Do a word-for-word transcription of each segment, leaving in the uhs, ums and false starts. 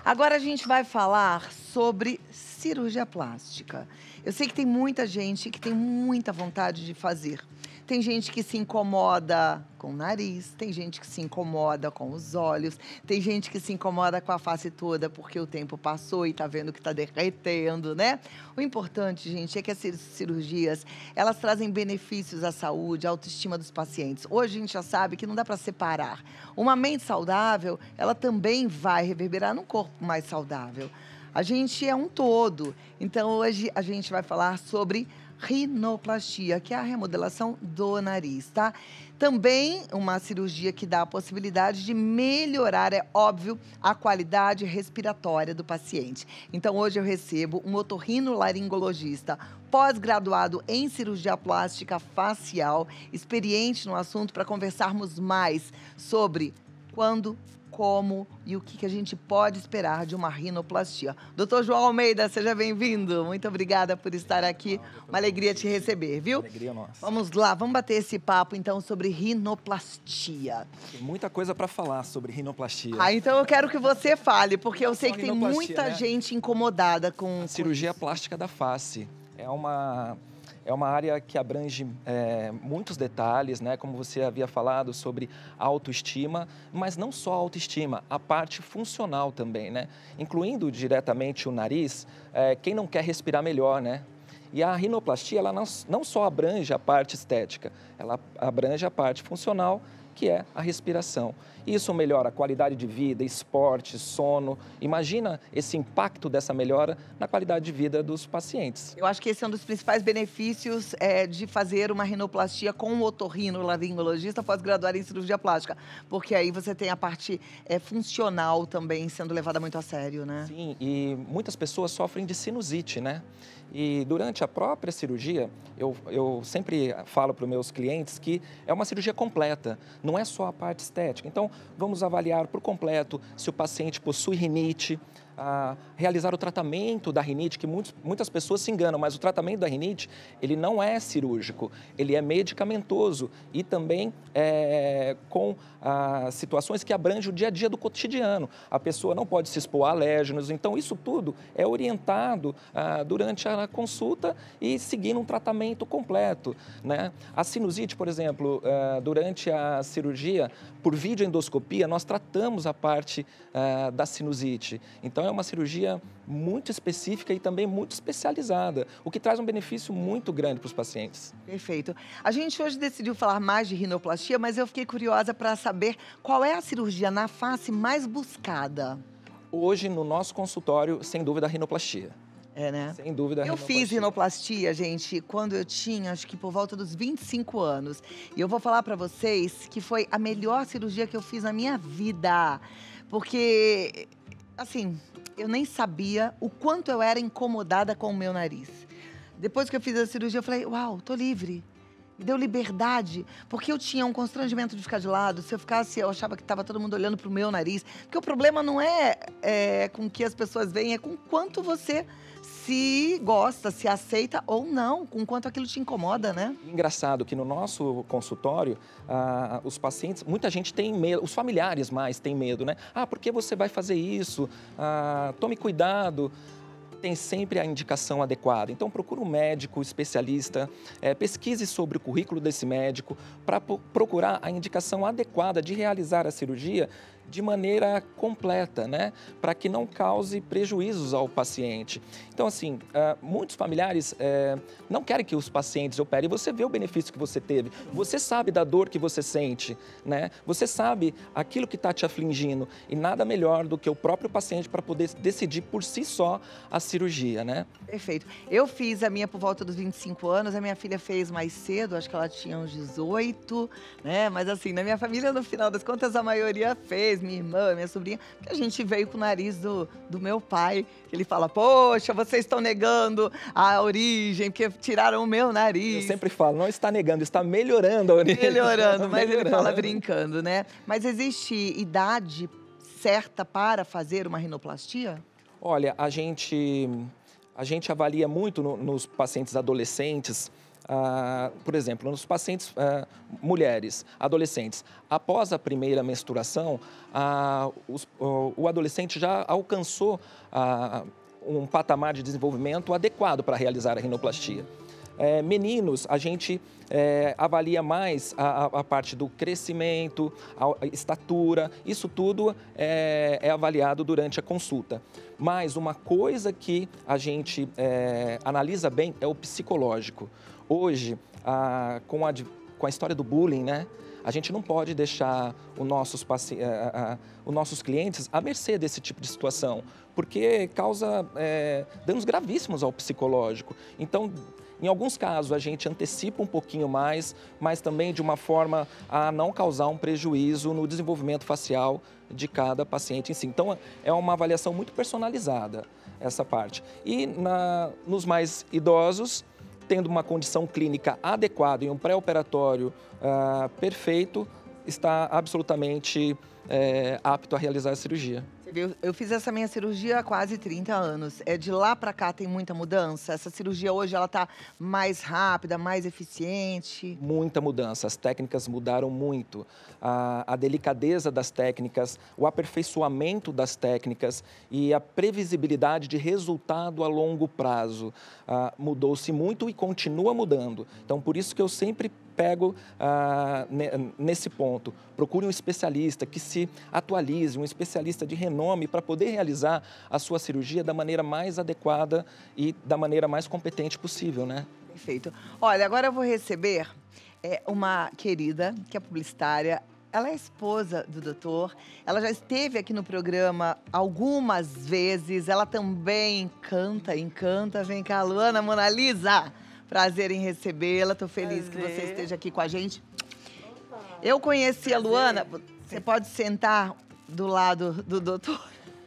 Agora a gente vai falar sobre cirurgia plástica. Eu sei que tem muita gente que tem muita vontade de fazer. Tem gente que se incomoda com o nariz, tem gente que se incomoda com os olhos, tem gente que se incomoda com a face toda porque o tempo passou e tá vendo que tá derretendo, né? O importante, gente, é que as cirurgias, elas trazem benefícios à saúde, à autoestima dos pacientes. Hoje a gente já sabe que não dá para separar. Uma mente saudável, ela também vai reverberar num corpo mais saudável. A gente é um todo. Então, hoje a gente vai falar sobre rinoplastia, que é a remodelação do nariz, tá? Também uma cirurgia que dá a possibilidade de melhorar, é óbvio, a qualidade respiratória do paciente. Então, hoje eu recebo um otorrinolaringologista pós-graduado em cirurgia plástica facial, experiente no assunto, para conversarmos mais sobre quando, como e o que a gente pode esperar de uma rinoplastia. doutor João Almeida, seja bem-vindo. Muito obrigada por estar aqui. Uma alegria te receber, viu? Alegria nossa. Vamos lá, vamos bater esse papo, então, sobre rinoplastia. Tem muita coisa para falar sobre rinoplastia. Ah, então eu quero que você fale, porque eu sei Só que tem rinoplastia, muita né? gente incomodada com... A cirurgia com plástica da face é uma... É uma área que abrange é, muitos detalhes, né? Como você havia falado sobre autoestima, mas não só a autoestima, a parte funcional também, né? Incluindo diretamente o nariz, é, quem não quer respirar melhor, né? E a rinoplastia, ela não, não só abrange a parte estética, ela abrange a parte funcional, que é a respiração. Isso melhora a qualidade de vida, esporte, sono. Imagina esse impacto dessa melhora na qualidade de vida dos pacientes. Eu acho que esse é um dos principais benefícios é, de fazer uma rinoplastia com um otorrinolaringologista pós-graduado em cirurgia plástica. Porque aí você tem a parte é, funcional também sendo levada muito a sério, né? Sim, e muitas pessoas sofrem de sinusite, né? E durante a própria cirurgia, eu, eu sempre falo para os meus clientes que é uma cirurgia completa, não é só a parte estética. Então, vamos avaliar por completo se o paciente possui rinite, a realizar o tratamento da rinite, que muitos, muitas pessoas se enganam, mas o tratamento da rinite, ele não é cirúrgico, ele é medicamentoso e também é, com ah, situações que abrangem o dia a dia do cotidiano. A pessoa não pode se expor a alérgenos, então isso tudo é orientado ah, durante a consulta e seguindo um tratamento completo, né? A sinusite, por exemplo, ah, durante a cirurgia, por videoendoscopia, nós tratamos a parte ah, da sinusite. Então, é uma cirurgia muito específica e também muito especializada, o que traz um benefício muito grande para os pacientes. Perfeito. A gente hoje decidiu falar mais de rinoplastia, mas eu fiquei curiosa para saber qual é a cirurgia na face mais buscada. Hoje, no nosso consultório, sem dúvida, a rinoplastia. É, né? Sem dúvida, a Eu rinoplastia. fiz rinoplastia, gente, quando eu tinha, acho que por volta dos vinte e cinco anos. E eu vou falar para vocês que foi a melhor cirurgia que eu fiz na minha vida. Porque, assim, eu nem sabia o quanto eu era incomodada com o meu nariz. Depois que eu fiz a cirurgia, eu falei, uau, tô livre. Me deu liberdade, porque eu tinha um constrangimento de ficar de lado. Se eu ficasse, eu achava que estava todo mundo olhando pro meu nariz. Porque o problema não é, é com o que as pessoas veem, é com quanto você se gosta, se aceita ou não, com quanto aquilo te incomoda, né? Engraçado que no nosso consultório, ah, os pacientes, muita gente tem medo, os familiares mais têm medo, né? Ah, por que você vai fazer isso? Ah, tome cuidado. Tem sempre a indicação adequada. Então, procure um médico especialista, é, pesquise sobre o currículo desse médico para procurar a indicação adequada de realizar a cirurgia de maneira completa, né? Para que não cause prejuízos ao paciente. Então, assim, uh, muitos familiares uh, não querem que os pacientes operem. Você vê o benefício que você teve, você sabe da dor que você sente, né? Você sabe aquilo que está te afligindo e nada melhor do que o próprio paciente para poder decidir por si só a cirurgia, né? Perfeito. Eu fiz a minha por volta dos vinte e cinco anos, a minha filha fez mais cedo, acho que ela tinha uns dezoito, né? Mas assim, na minha família, no final das contas, a maioria fez, minha irmã, minha sobrinha, porque a gente veio com o nariz do, do meu pai, que ele fala, poxa, vocês estão negando a origem, porque tiraram o meu nariz. Eu sempre falo, não está negando, está melhorando a origem. Melhorando, mas melhorando. Ele fala brincando, né? Mas existe idade certa para fazer uma rinoplastia? Olha, a gente, a gente avalia muito no, nos pacientes adolescentes ah, por exemplo, nos pacientes ah, mulheres, adolescentes, após a primeira menstruação, ah, os, o, o adolescente já alcançou ah, um patamar de desenvolvimento adequado para realizar a rinoplastia. É, meninos, a gente é, avalia mais a, a, a parte do crescimento, a, a estatura, isso tudo é, é avaliado durante a consulta. Mas uma coisa que a gente é, analisa bem é o psicológico. Hoje, a, com, a, com a história do bullying, né? A gente não pode deixar os nossos, paci... os nossos clientes à mercê desse tipo de situação, porque causa é, danos gravíssimos ao psicológico. Então, em alguns casos, a gente antecipa um pouquinho mais, mas também de uma forma a não causar um prejuízo no desenvolvimento facial de cada paciente em si. Então, é uma avaliação muito personalizada, essa parte. E na, nos mais idosos, tendo uma condição clínica adequada e um pré-operatório uh, perfeito, está absolutamente é, apto a realizar a cirurgia. Você viu? Eu fiz essa minha cirurgia há quase trinta anos. É de lá para cá tem muita mudança? Essa cirurgia hoje ela está mais rápida, mais eficiente? Muita mudança. As técnicas mudaram muito. A, a delicadeza das técnicas, o aperfeiçoamento das técnicas e a previsibilidade de resultado a longo prazo ah, mudou-se muito e continua mudando. Então, por isso que eu sempre pego ah, nesse ponto. Procure um especialista que se atualize, um especialista de renome para poder realizar a sua cirurgia da maneira mais adequada e da maneira mais competente possível, né? Perfeito. Olha, agora eu vou receber é, uma querida, que é publicitária. Ela é esposa do doutor. Ela já esteve aqui no programa algumas vezes. Ela também canta, encanta. Vem cá, Luana Monalisa. Prazer em recebê-la. Estou feliz Prazer. que você esteja aqui com a gente. Opa. Eu conheci Prazer. a Luana. Você pode sentar do lado do doutor?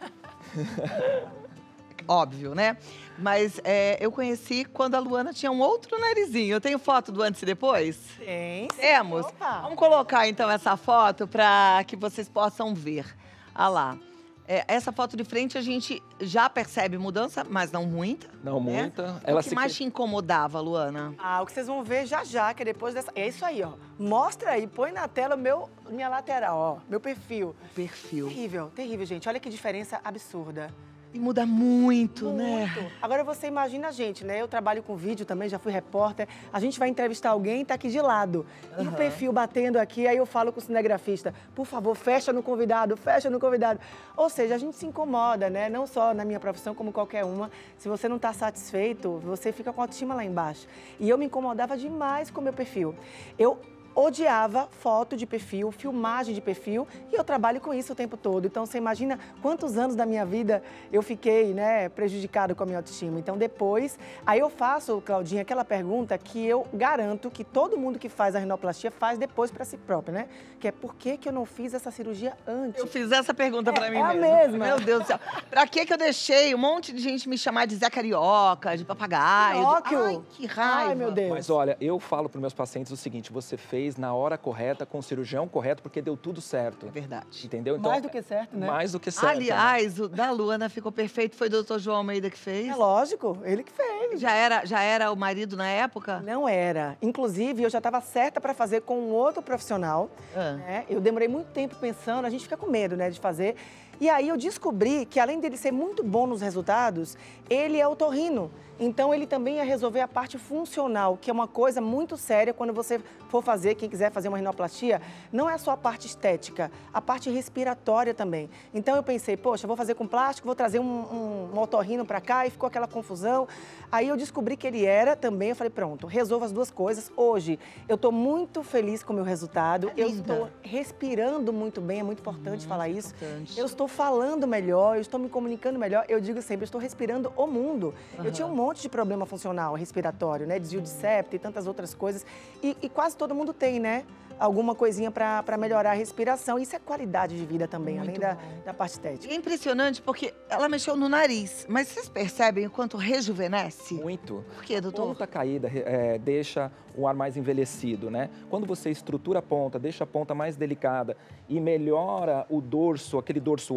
Óbvio, né? Mas é, eu conheci quando a Luana tinha um outro narizinho. Eu tenho foto do antes e depois? Tem. Temos? Opa. Vamos colocar, então, essa foto para que vocês possam ver. Olha lá. É, essa foto de frente a gente já percebe mudança, mas não muita. Não né? muita. Ela o que se... mais te incomodava, Luana? Ah, o que vocês vão ver já já, que depois dessa... É isso aí, ó. Mostra aí, põe na tela meu, minha lateral, ó. Meu perfil. O perfil. Terrível, terrível, gente. Olha que diferença absurda. E muda muito, muito, né? Agora você imagina a gente, né? Eu trabalho com vídeo também, já fui repórter. A gente vai entrevistar alguém e tá aqui de lado. Uhum. E o perfil batendo aqui, aí eu falo com o cinegrafista, por favor, fecha no convidado, fecha no convidado. Ou seja, a gente se incomoda, né? Não só na minha profissão, como qualquer uma. Se você não tá satisfeito, você fica com a autoestima lá embaixo. E eu me incomodava demais com o meu perfil. Eu odiava foto de perfil, filmagem de perfil, e eu trabalho com isso o tempo todo. Então, você imagina quantos anos da minha vida eu fiquei, né, prejudicado com a minha autoestima. Então, depois, aí eu faço, Claudinha, aquela pergunta que eu garanto que todo mundo que faz a rinoplastia faz depois para si próprio, né? Que é, por que que eu não fiz essa cirurgia antes? Eu fiz essa pergunta é, para mim é mesma. a mesma. Meu Deus do céu. Pra que que eu deixei um monte de gente me chamar de Zé Carioca, de papagaio? Pinóquio. De... Ai, que raiva. Ai, meu Deus. Mas olha, eu falo para os meus pacientes o seguinte, você fez na hora correta, com o cirurgião correto, porque deu tudo certo. É verdade. Entendeu? Então, mais do que certo, né? Mais do que certo. Aliás, o da Luana ficou perfeito, foi o doutor João Almeida que fez? É lógico, ele que fez. Já era, já era o marido na época? Não era. Inclusive, eu já estava certa para fazer com um outro profissional. Ah. Né? Eu demorei muito tempo pensando, a gente fica com medo, né, de fazer. E aí eu descobri que, além dele ser muito bom nos resultados, ele é otorrino. Então, ele também ia resolver a parte funcional, que é uma coisa muito séria quando você for fazer, quem quiser fazer uma rinoplastia, não é só a parte estética, a parte respiratória também. Então, eu pensei, poxa, vou fazer com plástico, vou trazer um, um, um otorrino para cá, e ficou aquela confusão. Aí eu descobri que ele era também, eu falei, pronto, resolvo as duas coisas. Hoje, eu estou muito feliz com o meu resultado, é eu estou respirando muito bem, é muito importante hum, falar isso. Importante. Eu estou falando melhor, eu estou me comunicando melhor, eu digo sempre, eu estou respirando o mundo. Uhum. Eu tinha um monte de problema funcional respiratório, né? Desvio de septo e tantas outras coisas. E, e quase todo mundo tem, né? Alguma coisinha para melhorar a respiração. Isso é qualidade de vida também, muito além da, da parte estética. É impressionante porque ela mexeu no nariz, mas vocês percebem o quanto rejuvenesce? Muito. Por quê, doutor? A ponta caída é, deixa o ar mais envelhecido, né? Quando você estrutura a ponta, deixa a ponta mais delicada e melhora o dorso, aquele dorso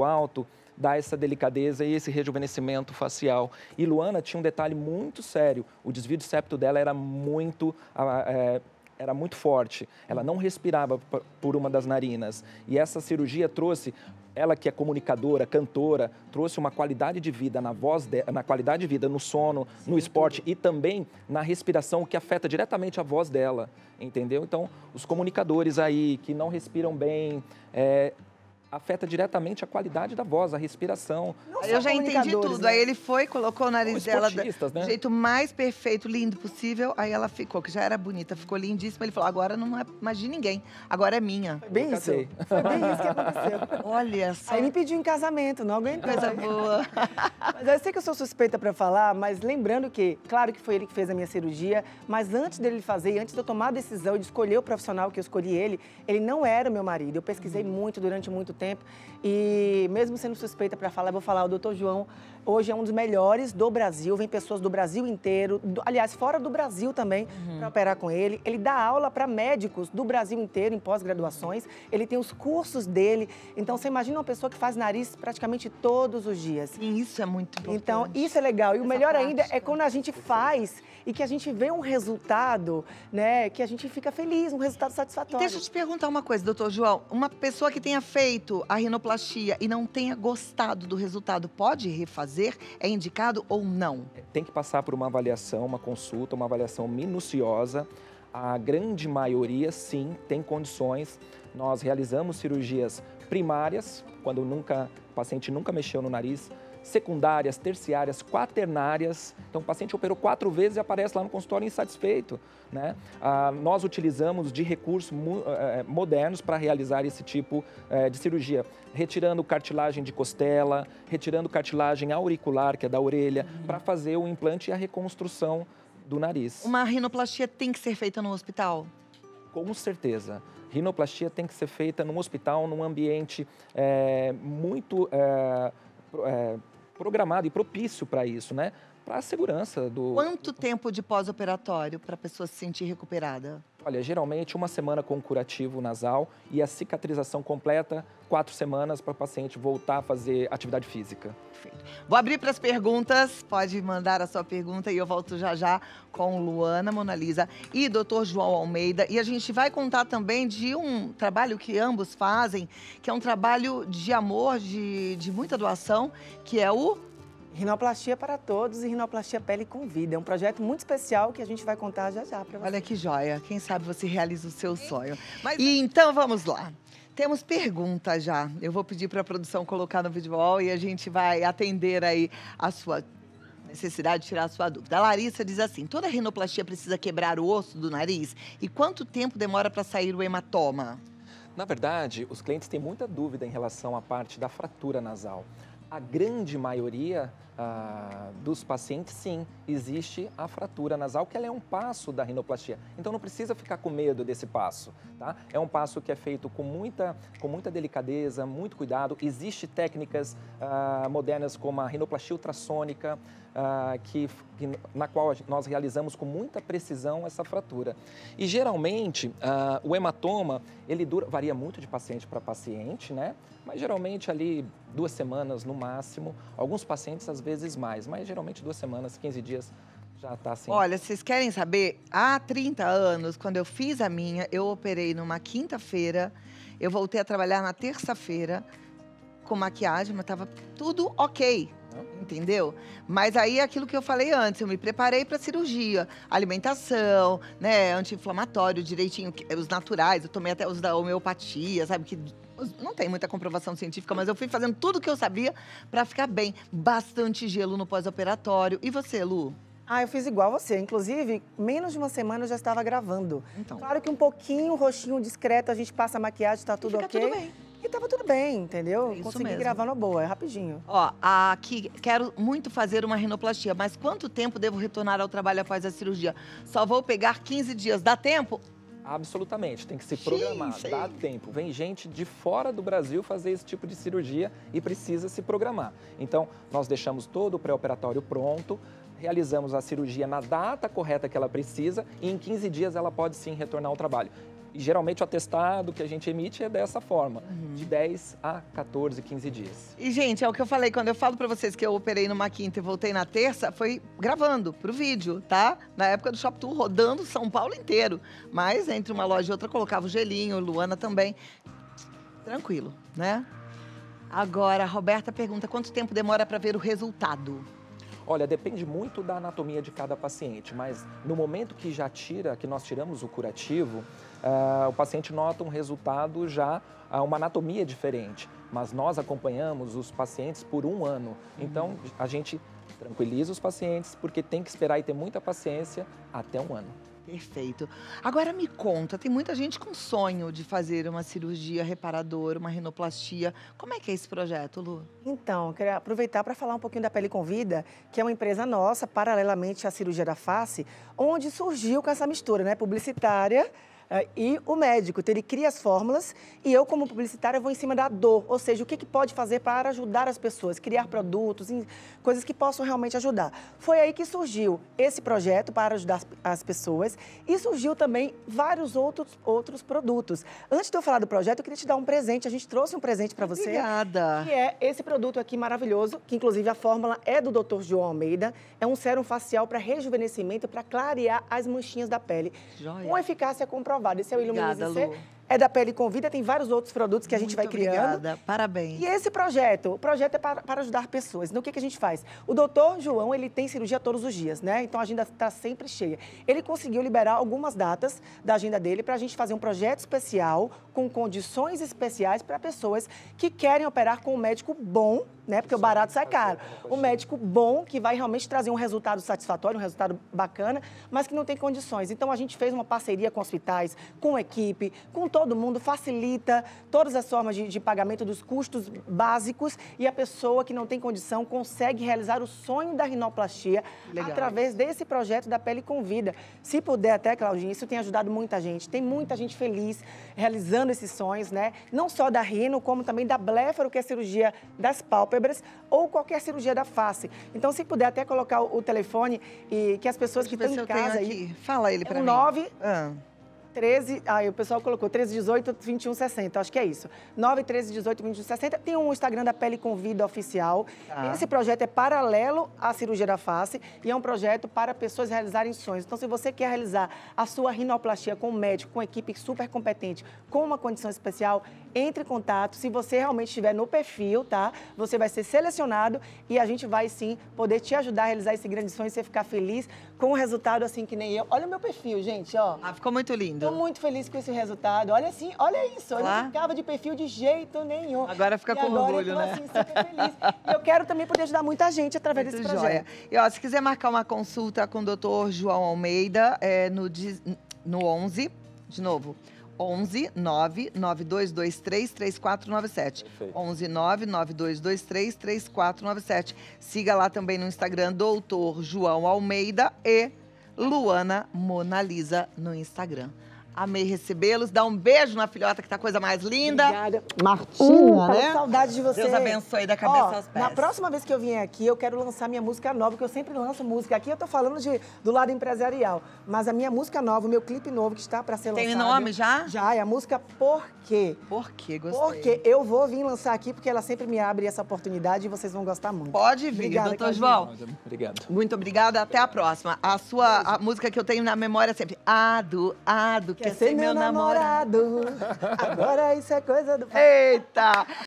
muito alto, dá essa delicadeza e esse rejuvenescimento facial. E Luana tinha um detalhe muito sério, o desvio de septo dela era muito... É, era muito forte, ela não respirava por uma das narinas. E essa cirurgia trouxe, ela que é comunicadora, cantora, trouxe uma qualidade de vida na voz, de, na qualidade de vida, no sono, no esporte e também na respiração, o que afeta diretamente a voz dela, entendeu? Então, os comunicadores aí que não respiram bem, é, afeta diretamente a qualidade da voz, a respiração. Eu já entendi tudo. Né? Aí ele foi, colocou o nariz dela do né? jeito mais perfeito, lindo possível. Aí ela ficou, que já era bonita, ficou lindíssima. Ele falou, agora não é mais de ninguém, agora é minha. Foi bem isso. Foi bem isso que aconteceu. Olha só. Aí me pediu em casamento, não aguentou. Coisa boa. Mas eu sei que eu sou suspeita para falar, mas lembrando que, claro que foi ele que fez a minha cirurgia, mas antes dele fazer, antes de eu tomar a decisão de escolher o profissional que eu escolhi ele, ele não era o meu marido. Eu pesquisei uhum. muito durante muito tempo. Tempo. E mesmo sendo suspeita para falar, eu vou falar, o doutor João hoje é um dos melhores do Brasil, vem pessoas do Brasil inteiro, do, aliás, fora do Brasil também, uhum. para operar com ele. Ele dá aula para médicos do Brasil inteiro em pós-graduações, ele tem os cursos dele. Então, você imagina uma pessoa que faz nariz praticamente todos os dias. Sim, isso é muito importante. Então, isso é legal. E o melhor prática. ainda é quando a gente faz e que a gente vê um resultado, né, que a gente fica feliz, um resultado satisfatório. E deixa eu te perguntar uma coisa, doutor João. Uma pessoa que tenha feito a rinoplastia e não tenha gostado do resultado, pode refazer? É indicado ou não? Tem que passar por uma avaliação, uma consulta, uma avaliação minuciosa. A grande maioria, sim, tem condições. Nós realizamos cirurgias primárias, quando nunca, o paciente nunca mexeu no nariz, secundárias, terciárias, quaternárias. Então, o paciente operou quatro vezes e aparece lá no consultório insatisfeito, né? Ah, nós utilizamos de recursos eh, modernos para realizar esse tipo eh, de cirurgia, retirando cartilagem de costela, retirando cartilagem auricular, que é da orelha, uhum. para fazer o implante e a reconstrução do nariz. Uma rinoplastia tem que ser feita no hospital? Com certeza. Rinoplastia tem que ser feita num hospital, num ambiente é, muito... É, é, programado e propício para isso, né? Para a segurança do... Quanto tempo de pós-operatório para a pessoa se sentir recuperada? Olha, geralmente uma semana com curativo nasal e a cicatrização completa, quatro semanas para o paciente voltar a fazer atividade física. Perfeito. Vou abrir para as perguntas, pode mandar a sua pergunta e eu volto já já com Luana Monalisa e doutor João Almeida. E a gente vai contar também de um trabalho que ambos fazem, que é um trabalho de amor, de, de muita doação, que é o... Rinoplastia para Todos e Rinoplastia Pele com Vida. É um projeto muito especial que a gente vai contar já já para vocês. Olha que joia. Quem sabe você realiza o seu sonho. Mas... E então, vamos lá. Temos perguntas já. Eu vou pedir para a produção colocar no vídeo wall e a gente vai atender aí a sua necessidade de tirar a sua dúvida. A Larissa diz assim, toda rinoplastia precisa quebrar o osso do nariz? E quanto tempo demora para sair o hematoma? Na verdade, os clientes têm muita dúvida em relação à parte da fratura nasal. A grande maioria ah, dos pacientes, sim, existe a fratura nasal, que ela é um passo da rinoplastia. Então, não precisa ficar com medo desse passo, tá? É um passo que é feito com muita, com muita delicadeza, muito cuidado. Existem técnicas ah, modernas como a rinoplastia ultrassônica, ah, que, que, na qual nós realizamos com muita precisão essa fratura. E, geralmente, ah, o hematoma, ele dura, varia muito de paciente para paciente, né? Mas geralmente ali duas semanas no máximo, alguns pacientes às vezes mais, mas geralmente duas semanas, quinze dias já está assim. Olha, vocês querem saber? Há trinta anos, quando eu fiz a minha, eu operei numa quinta-feira, eu voltei a trabalhar na terça-feira com maquiagem, mas estava tudo ok. Entendeu? Mas aí é aquilo que eu falei antes, eu me preparei para cirurgia, alimentação, né, anti-inflamatório, direitinho, os naturais, eu tomei até os da homeopatia, sabe, que não tem muita comprovação científica, mas eu fui fazendo tudo o que eu sabia para ficar bem. Bastante gelo no pós-operatório. E você, Lu? Ah, eu fiz igual você. Inclusive, menos de uma semana eu já estava gravando. Então. Claro que um pouquinho, roxinho, discreto, a gente passa a maquiagem, tá tudo fica ok. Tudo bem. E tava tudo bem, entendeu? É isso Consegui mesmo. gravar na boa, é rapidinho. Ó, aqui, quero muito fazer uma rinoplastia, mas quanto tempo devo retornar ao trabalho após a cirurgia? Só vou pegar quinze dias, dá tempo? Absolutamente, tem que se programar, sim, sim. dá tempo. Vem gente de fora do Brasil fazer esse tipo de cirurgia e precisa se programar. Então, nós deixamos todo o pré-operatório pronto, realizamos a cirurgia na data correta que ela precisa e em quinze dias ela pode sim retornar ao trabalho. E geralmente o atestado que a gente emite é dessa forma, Uhum. de dez a quatorze, quinze dias. E, gente, é o que eu falei, quando eu falo pra vocês que eu operei numa quinta e voltei na terça, foi gravando pro vídeo, tá? Na época do Shop Tour, rodando São Paulo inteiro. Mas entre uma loja e outra, eu colocava o gelinho, Luana também. Tranquilo, né? Agora, a Roberta pergunta, quanto tempo demora pra ver o resultado? Olha, depende muito da anatomia de cada paciente, mas no momento que já tira, que nós tiramos o curativo, uh, o paciente nota um resultado já, uh, uma anatomia diferente. Mas nós acompanhamos os pacientes por um ano. Então, a gente tranquiliza os pacientes, porque tem que esperar e ter muita paciência até um ano. Perfeito. Agora me conta, tem muita gente com sonho de fazer uma cirurgia reparadora, uma rinoplastia. Como é que é esse projeto, Lu? Então, eu queria aproveitar para falar um pouquinho da Pele Convida, que é uma empresa nossa, paralelamente à cirurgia da face, onde surgiu com essa mistura, né, publicitária uh, e o médico. Então, ele cria as fórmulas e eu, como publicitária, vou em cima da dor, ou seja, o que, que pode fazer para ajudar as pessoas, criar produtos, coisas que possam realmente ajudar. Foi aí que surgiu esse projeto para ajudar as pessoas e surgiu também vários outros, outros produtos. Antes de eu falar do projeto, eu queria te dar um presente. A gente trouxe um presente para você. Obrigada. Que é esse produto aqui maravilhoso, que inclusive a fórmula é do doutor João Almeida. É um sérum facial para rejuvenescimento, para clarear as manchinhas da pele. Joia. Com eficácia comprovada. Esse é o Iluminize Obrigada, C. Lu. É da Pele Convida, tem vários outros produtos que a gente Muito vai criando. Obrigada, parabéns. E esse projeto, o projeto é para, para ajudar pessoas. Então, o que, que a gente faz? O doutor João, ele tem cirurgia todos os dias, né? Então, a agenda está sempre cheia. Ele conseguiu liberar algumas datas da agenda dele para a gente fazer um projeto especial, com condições especiais para pessoas que querem operar com um médico bom, né? Porque o barato sai caro. Um médico bom, que vai realmente trazer um resultado satisfatório, um resultado bacana, mas que não tem condições. Então, a gente fez uma parceria com hospitais, com equipe, com todo mundo, facilita todas as formas de, de pagamento dos custos básicos e a pessoa que não tem condição consegue realizar o sonho da rinoplastia Legal. através desse projeto da Pele Convida. Se puder até, Claudinha, isso tem ajudado muita gente. Tem muita gente feliz realizando esses sonhos, né? Não só da rino, como também da blefaro, que é a cirurgia das pálpebras, ou qualquer cirurgia da face. Então, se puder até colocar o, o telefone e que as pessoas que Deixa eu estão ver em se eu casa tenho aí... aqui. Fala ele É pra o mim. nove... Ah. treze, aí o pessoal colocou treze, dezoito, vinte e um, sessenta, acho que é isso. nove, treze, dezoito, vinte e um, sessenta. Tem um Instagram da Pele Convida Oficial. Tá. Esse projeto é paralelo à cirurgia da face e é um projeto para pessoas realizarem sonhos. Então, se você quer realizar a sua rinoplastia com um médico, com uma equipe super competente, com uma condição especial, entre em contato. Se você realmente estiver no perfil, tá? Você vai ser selecionado e a gente vai, sim, poder te ajudar a realizar esse grande sonho e você ficar feliz com o resultado, assim, que nem eu. Olha o meu perfil, gente, ó. Ah, ficou muito lindo. Estou muito feliz com esse resultado. Olha assim, olha isso. Eu Lá? não ficava de perfil de jeito nenhum. Agora fica e com agora orgulho, eu tô, né? assim, super feliz. E eu quero também poder ajudar muita gente através Muito desse joia. projeto. E ó, se quiser marcar uma consulta com o doutor João Almeida, é no, diz- no onze, de novo, onze nove nove dois dois três três quatro nove sete. Perfeito. onze nove nove dois dois três três quatro nove sete. Siga lá também no Instagram, doutor João Almeida e Luana Monalisa no Instagram. Amei recebê-los. Dá um beijo na filhota, que tá a coisa mais linda. Obrigada. Martina, Uh, né? tava saudade de você. Deus abençoe da cabeça Ó, aos pés. Na próxima vez que eu vier aqui, eu quero lançar minha música nova, porque eu sempre lanço música. Aqui eu tô falando de, do lado empresarial. Mas a minha música nova, o meu clipe novo que está para ser lançado. Tem nome já? Já, é a música Por Quê? Por quê? Gostei. Porque eu vou vir lançar aqui, porque ela sempre me abre essa oportunidade e vocês vão gostar muito. Pode vir, Obrigada, doutor Claudinha. João. Obrigado. Muito obrigada, até a próxima. A sua a música que eu tenho na memória é sempre Ado, Ado, quer, ser meu namorado. Agora isso é coisa do... Eita!